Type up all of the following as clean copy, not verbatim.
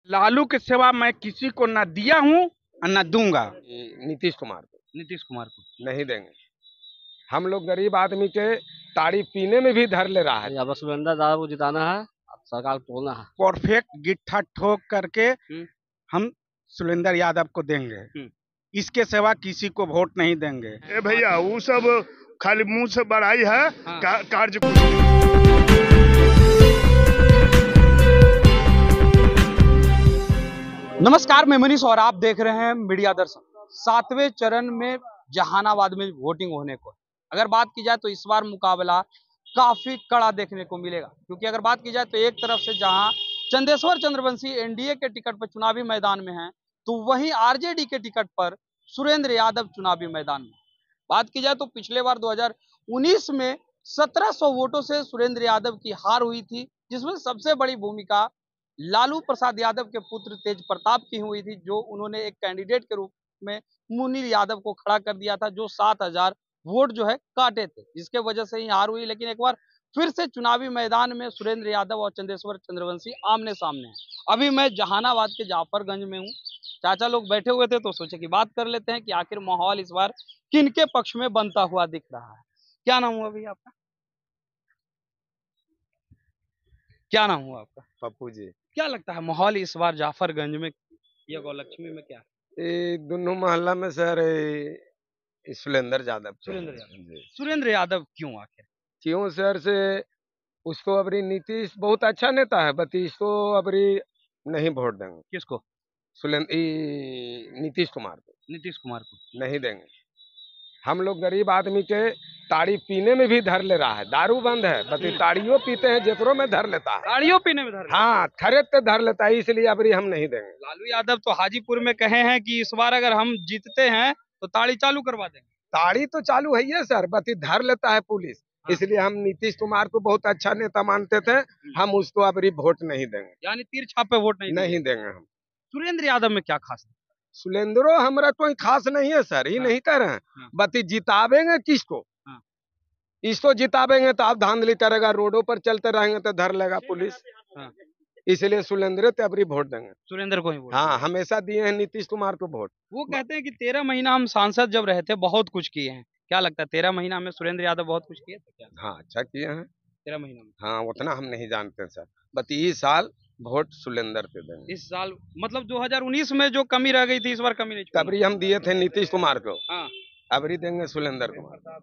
लालू के सिवा मैं किसी को न दिया हूँ और न दूंगा। नीतीश कुमार को नीतीश कुमार को नहीं देंगे। हम लोग गरीब आदमी के ताड़ी पीने में भी धर ले रहा है। अब सुरेंद्र दादा को जिताना है, अब सरकार को तोड़ना है। परफेक्ट गिट्ठा ठोक करके हम सुरेंद्र यादव को देंगे, इसके सिवा किसी को वोट नहीं देंगे। ए भैया वो सब खाली मुंह से बढ़ाई है। हाँ। कार्य नमस्कार, मैं मनीष और आप देख रहे हैं मीडिया दर्शन। 7वें चरण में जहानाबाद में वोटिंग होने को, अगर बात की जाए तो इस बार मुकाबला काफी कड़ा देखने को मिलेगा, क्योंकि अगर बात की जाए तो एक तरफ से जहां चंदेश्वर चंद्रवंशी एनडीए के टिकट पर चुनावी मैदान में हैं, तो वहीं आरजेडी के टिकट पर सुरेंद्र यादव चुनावी मैदान में। बात की जाए तो पिछले बार 2019 में 1700 वोटों से सुरेंद्र यादव की हार हुई थी, जिसमें सबसे बड़ी भूमिका लालू प्रसाद यादव के पुत्र तेज प्रताप की हुई थी, जो उन्होंने एक कैंडिडेट के रूप में मुनीर यादव को खड़ा कर दिया था, जो 7000 वोट जो है काटे थे, जिसके वजह से ही हार हुई। लेकिन एक बार फिर से चुनावी मैदान में सुरेंद्र यादव और चंदेश्वर चंद्रवंशी आमने सामने हैं। अभी मैं जहानाबाद के जाफरगंज में हूँ। चाचा लोग बैठे हुए थे तो सोचे कि बात कर लेते हैं कि आखिर माहौल इस बार किनके पक्ष में बनता हुआ दिख रहा है। क्या नाम हुआ भैया आपका? क्या नाम हुआ आपका? पप्पू जी। क्या लगता है माहौल इस बार जाफरगंज में या गौलक्ष्मी में क्या? ये दोनों मोहल्ला में सर सुरेंद्र यादव। सुरेंद्र यादव क्यों आखिर? क्यों सर से उसको अबरी नीतीश बहुत अच्छा नेता है, बट इसको अबरी नहीं वोट देंगे। किसको? नीतीश कुमार को। नीतीश कुमार को नहीं देंगे। हम लोग गरीब आदमी के ताड़ी पीने में भी धर ले रहा है। दारू बंद है, बट ताड़ियों पीते हैं, जेकरों में धर लेता है। ताड़ियों पीने में धर? हाँ, खरीदते धर लेता है, इसलिए अबरी हम नहीं देंगे। लालू यादव तो हाजीपुर में कहे हैं कि इस बार अगर हम जीतते हैं तो ताड़ी चालू करवा देंगे। ताड़ी तो चालू है ही सर, बट धर लेता है पुलिस। हाँ। इसलिए हम नीतीश कुमार को बहुत अच्छा नेता मानते थे, हम उसको अबरी वोट नहीं देंगे। यानी तीर छाप पे वोट नहीं देंगे हम। सुरेंद्र यादव में क्या खास है? सुरेंद्रो हमारा कोई खास नहीं है सर, ये नहीं कह रहे हैं। बट जितावेंगे किसको? इसको जितावेंगे तो आप धांधली करेगा, रोडों पर चलते रहेंगे तो धर लेगा पुलिस। इसलिए सुरेंद्र तेबरी वोट देंगे। सुरेंद्र को ही वोट? हाँ, हमेशा दिए हैं नीतीश कुमार को वोट। वो कहते हैं कि 13 महीना हम सांसद जब रहे थे बहुत कुछ किए हैं। क्या लगता है 13 महीना में सुरेंद्र यादव बहुत कुछ किए थे क्या? हाँ, अच्छा किए हैं 13 महीना में। हाँ, उतना हम नहीं जानते सर, बट इस साल वोट सुरेंद्र पे देंगे। इस साल मतलब 2019 में जो कमी रह गई थी इस बार कमी नहीं? तबरी हम दिए थे नीतीश कुमार को। हाँ, अबरी देंगे सुरेंद्र कुमार।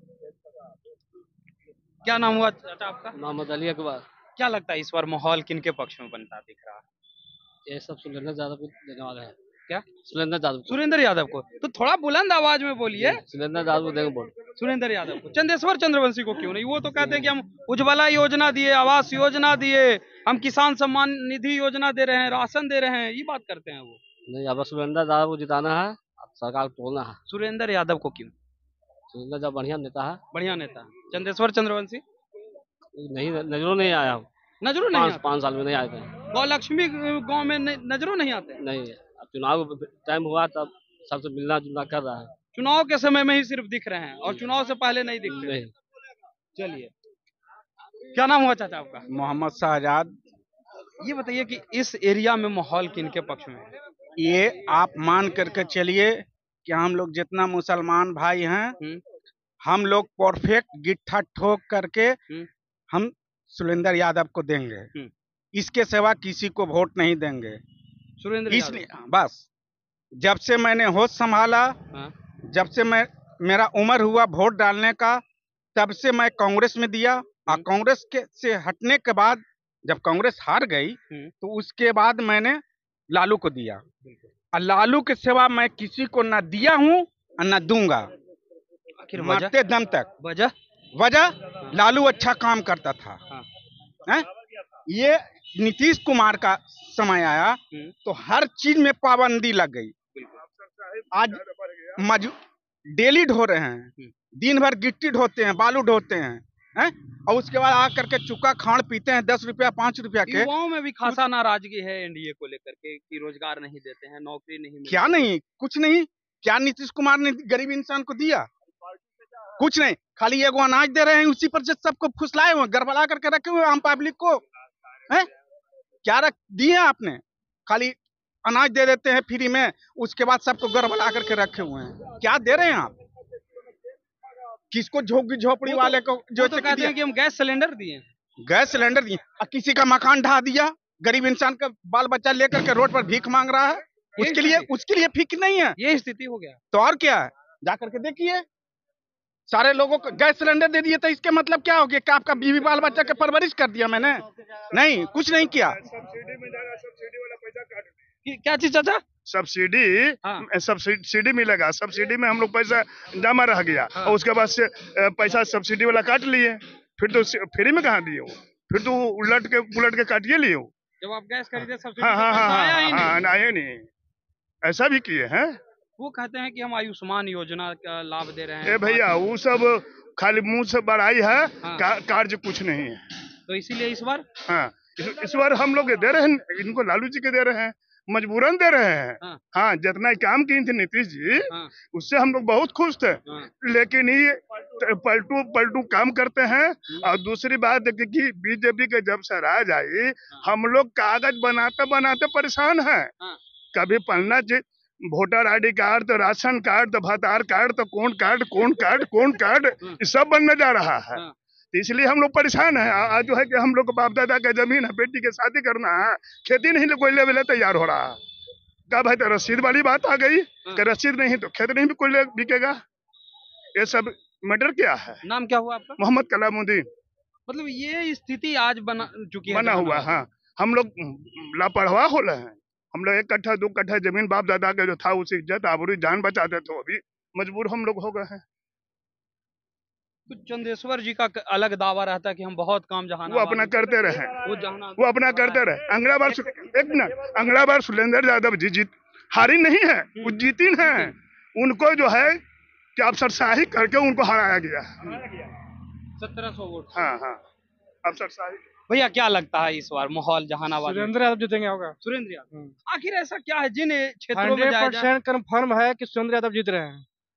क्या नाम हुआ चाचा आपका? मोहम्मद अली अकबर। क्या लगता है इस बार माहौल किनके पक्ष में बनता दिख रहा है? ये सब सुरेंद्र यादव को देने वाले हैं। क्या? सुरेंद्र यादव। सुरेंद्र यादव को? तो थोड़ा बुलंद आवाज में बोलिए। सुरेंद्र यादव को देंगे वोट। सुरेंद्र यादव को। चंदेश्वर चंद्रवंशी को क्यों नहीं? वो तो कहते हैं कि हम उज्ज्वला योजना दिए, आवास योजना दिए, हम किसान सम्मान निधि योजना दे रहे हैं, राशन दे रहे हैं, ये बात करते हैं वो। नहीं, अब सुरेंद्र यादव को जिताना है, अब सरकार को तोड़ना है। सुरेंद्र यादव को क्यों? सुरेंद्र यादव बढ़िया नेता है। बढ़िया नेता। चंदेश्वर चंद्रवंशी नहीं, नजरों नहीं आया। नजरों नहीं? 5 साल में नहीं आए थे। गौलक्ष्मी गांव में नजरों नहीं आते? नहीं, अब चुनाव टाइम हुआ तब सबसे मिलना जुलना कर रहा है। चुनाव के समय में ही सिर्फ दिख रहे हैं और चुनाव से पहले नहीं दिख रहे? चलिए, क्या नाम हुआ चाचा आपका? मोहम्मद शाहजाद। ये बताइए कि इस एरिया में माहौल किनके पक्ष में है? ये आप मान करके चलिए कि हम लोग जितना मुसलमान भाई हैं, हम लोग परफेक्ट गिट्ठा ठोक करके हम सुरेंद्र यादव को देंगे, इसके सिवा किसी को वोट नहीं देंगे। सुरेंद्र इसलिए बस जब से मैंने होश संभाला, जब से मेरा उम्र हुआ वोट डालने का, तब से मैं कांग्रेस में दिया। और कांग्रेस के से हटने के बाद जब कांग्रेस हार गई तो उसके बाद मैंने लालू को दिया। और लालू के सिवा मैं किसी को न दिया हूँ और न दूंगा, मरते दम तक। वजह लालू अच्छा काम करता था। ये नीतीश कुमार का समय आया तो हर चीज में पाबंदी लग गई। आज डेली ढो रहे हैं, दिन भर गिट्टी ढोते हैं, बालू ढोते हैं, और उसके बाद आकर के चुका खाड़ पीते हैं 10 रुपया 5 रुपया के। युवाओं में भी खासा नाराजगी है एनडीए को लेकर के कि रोजगार नहीं देते हैं, नौकरी नहीं मिलती। क्या नहीं, कुछ नहीं। क्या नीतीश कुमार ने गरीब इंसान को दिया? कुछ नहीं, खाली एगो अनाज दे रहे हैं, उसी पर जो सबको फुसलाए हुए, गड़बड़ा करके रखे हुए आम पब्लिक को। है क्या रख दिए आपने? खाली अनाज दे देते हैं फ्री में, उसके बाद सबको गड़बड़ा करके रखे हुए हैं। क्या दे रहे हैं आप? किसको झोपड़ी वाले को जो तो कहते हैं कि हम गैस सिलेंडर दिए, गैस सिलेंडर दिए, किसी का मकान ढा दिया, गरीब इंसान का बाल बच्चा लेकर के रोड पर भीख मांग रहा है, उसके लिए फिक्र नहीं है। ये स्थिति हो गया तो और क्या है, जाकर के देखिए। सारे लोगों को गैस सिलेंडर दे दिए तो इसके मतलब क्या हो गया कि आपका बीवी बाल बच्चा के परवरिश कर दिया मैंने? नहीं, कुछ नहीं किया। सब्सिडी में जा रहा, सब्सिडी वाला पैसा काट क्या चीज चाचा? सब्सिडी मिलेगा, सब्सिडी में हम लोग पैसा जमा रह गया और उसके बाद से पैसा सब्सिडी वाला काट लिए, फिर तो फ्री में कहाँ दिए हो, फिर तो उलट के काटिए लिए हो। जब आप गैस खरीदे सब्सिडी आया नहीं, ऐसा भी किए हैं। वो कहते हैं कि हम आयुष्मान योजना का लाभ दे रहे हैं। भैया वो सब खाली मुंह से बढ़ाई है, कार्य कुछ नहीं है। तो इसीलिए इस बार इस बार हम लोग दे रहे हैं, इनको लालू जी के दे रहे हैं, मजबूरन दे रहे हैं। हाँ, जितना काम किए थे नीतीश जी, उससे हम लोग बहुत खुश थे। लेकिन ये पलटू काम करते हैं। और दूसरी बात है कि बीजेपी के जब से राज आई, हम लोग कागज बनाते बनाते परेशान हैं। कभी पन्ना वोटर ID कार्ड, तो राशन कार्ड, तो भतार कार्ड, तो कौन कार्ड ये सब बनने जा रहा है। तो इसलिए हम लोग परेशान हैं। आज जो है कि हम लोग को बाप दादा का जमीन है, बेटी के शादी करना है, खेती नहीं कोई लेवल तैयार हो रहा है। क्या भाई, तो रसीद वाली बात आ गई कि रसीद नहीं तो खेत नहीं भी कोई बिकेगा। ये सब मैटर क्या है? नाम क्या हुआ आपका? मोहम्मद कलामुद्दीन। मतलब ये स्थिति आज बना हुआ। हाँ, हम लोग लापरवाह हो रहे हैं। हम लोग 1 कट्ठा 2 कट्ठा जमीन बाप दादा का जो था उसी इज्जत आबरू जान बचाते थे, अभी मजबूर हम लोग हो गए हैं। कुछ चंदेश्वर जी का अलग दावा रहता है कि हम बहुत काम जहानाबाद, वो अपना करते रहे, वो अपना करते रहे। अगला बार सुरेंद्र यादव जी जीत हारी नहीं है, वो जीती है। उनको जो है कि अफसरशाही करके उनको हराया गया 1700 वोट। हाँ, अफसरशाही। भैया क्या लगता है इस बार माहौल जहानाबाद? सुरेंद्र यादव जीतेंगे होगा। सुरेंद्र यादव, आखिर ऐसा क्या है जिन क्षेत्रों में 100% कंफर्म है कि सुरेंद्र यादव जीत रहे हैं।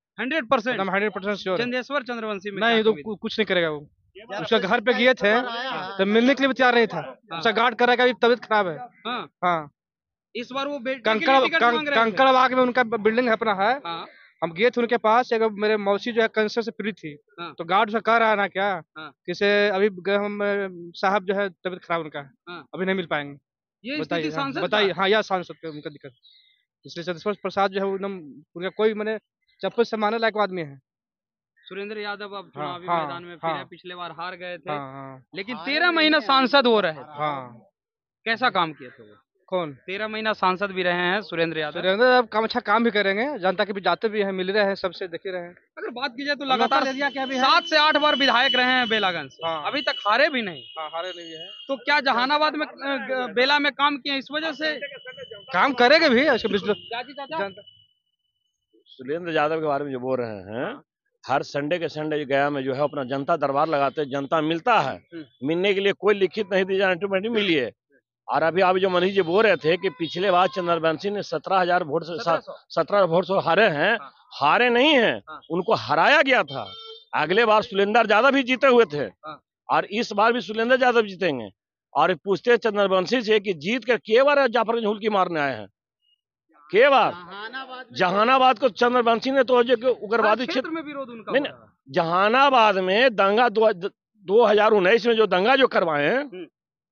100% श्योर। चंदेश्वर चंद्रवंशी में नहीं तो कुछ नहीं करेगा वो। उसका घर पे गए थे तो मिलने के लिए भी तैयार नहीं था। उसका गार्ड कर रहा है कि तबीयत खराब है। हाँ, इस बार वो कंकड़बाग में उनका बिल्डिंग अपना है। हम गए थे उनके पास, एक मेरे मौसी जो है कैंसर से पीड़ित थी। तो गार्ड से कह रहा है ना क्या किसे अभी हम साहब जो है तबीयत खराब उनका, अभी नहीं मिल पाएंगे। बताइए। हाँ, यह सांसद पे उनका दिक्कत। इसलिए चंदेश्वर प्रसाद जो है एकदम उनका कोई मैंने चप्पल से मारने लायक आदमी है। सुरेंद्र यादव अब चुनावी मैदान में फिर पिछले बार हार गए थे, लेकिन 13 महीना सांसद हो रहे थे। कैसा काम किए थे वो? कौन? 13 महीना सांसद भी रहे हैं सुरेंद्र यादव। सुरेंद्र अब अच्छा काम भी करेंगे, जनता के भी जाते भी हैं, मिल रहे हैं, सबसे देख रहे हैं। अगर बात की जाए तो लगातार 7 से 8 बार विधायक रहे हैं बेलागंज से। अभी तक हारे भी नहीं। हारे नहीं है। तो क्या जहानाबाद में बेला में काम किए इस वजह से? काम करेंगे भी। सुरेंद्र यादव के बारे में जो बोल रहे हैं, हर संडे के संडे गया में जो है अपना जनता दरबार लगाते हैं, जनता मिलता है। मिलने के लिए कोई लिखित नहीं दी जाए, मिलिए। और अभी जो मनीष जी बोल रहे थे कि पिछले बार चंद्रवंशी ने 17,000 वोट से 17 वोट से हारे हैं। हारे नहीं हैं, उनको हराया गया था। अगले बार सुरेंद्र यादव भी जीते हुए थे और इस बार भी सुरेंद्र यादव जीतेंगे। और पूछते चंद्रवंशी से कि जीत कर के बार जाफरगंज हुलकी मारने आए हैं, के बार? जहानाबाद को चंद्रवंशी ने तो उग्रवादी क्षेत्र में विरोध उनका नहीं, जहानाबाद में दंगा 2019 में जो दंगा जो करवाए हैं,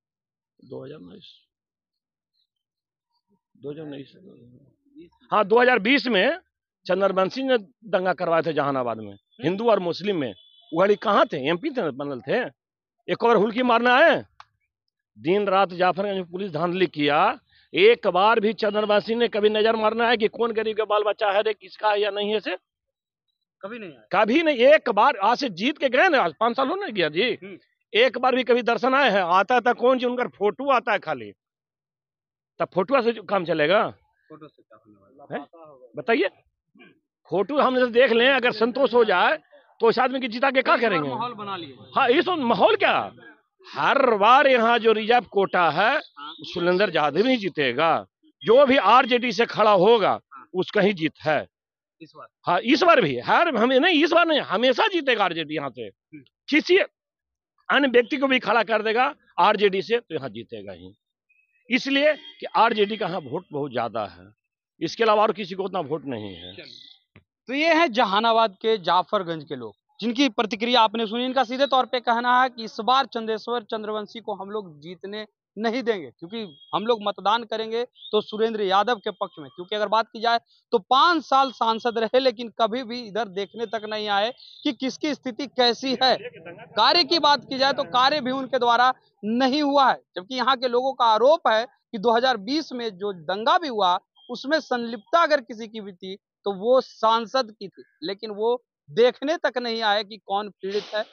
2020 में चंद्रवंशी ने दंगा करवाए थे जहानाबाद में, हिंदू और मुस्लिम में। उगड़ी कहाँ थे? MP थे, बनल थे। एक और हुलकी मारने आए। दिन रात जाफरगंज पुलिस धांधली किया। एक बार भी चंद्रवंशी ने कभी नजर मारना है कि कौन गरीब का बाल बच्चा है रे, किसका है या नहीं है, से कभी नहीं आया। कभी नहीं। एक बार आज से जीत के गए ना, आज 5 साल होने गया जी, एक बार भी कभी दर्शन आए हैं? आता था कौन जी, उनका फोटो आता है खाली। तब फोटो से काम चलेगा? फोटो से क्या होने वाला? बताइए। फोटो हम जैसे देख लें, अगर संतोष हो जाए तो इस आदमी की जिता के क्या करेंगे? माहौल बना लिए। हाँ, इस माहौल क्या, हर बार यहाँ जो रिजर्व कोटा है सुरेंद्र यादव ही जीतेगा। जो भी RJD से खड़ा होगा उसका ही जीत है इस बार। हाँ, इस बार भी हमें नहीं, इस बार नहीं, हमेशा जीतेगा RJD यहाँ से। किसी अन्य व्यक्ति को भी खड़ा कर देगा RJD से तो यहाँ जीतेगा ही। इसलिए कि आरजेडी का यहाँ वोट बहुत ज्यादा है, इसके अलावा और किसी को उतना वोट नहीं है। तो ये है जहानाबाद के जाफरगंज के लोग, जिनकी प्रतिक्रिया आपने सुनी। इनका सीधे तौर पे कहना है कि इस बार चंदेश्वर चंद्रवंशी को हम लोग जीतने नहीं देंगे, क्योंकि हम लोग मतदान करेंगे तो सुरेंद्र यादव के पक्ष में। क्योंकि अगर बात की जाए तो 5 साल सांसद रहे, लेकिन कभी भी इधर देखने तक नहीं आए कि किसकी स्थिति कैसी है। कार्य की बात की जाए तो कार्य भी उनके द्वारा नहीं हुआ है, जबकि यहाँ के लोगों का आरोप है कि 2020 में जो दंगा भी हुआ उसमें संलिप्तता अगर किसी की भी थी तो वो सांसद की थी, लेकिन वो देखने तक नहीं आए कि कौन पीड़ित है